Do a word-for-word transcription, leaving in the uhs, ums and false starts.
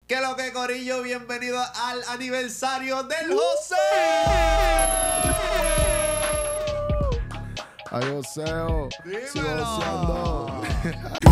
¿Qué lo que, corillo? Bienvenido al aniversario del José. Ay, Joseo. Sigo Dímelo. joseando.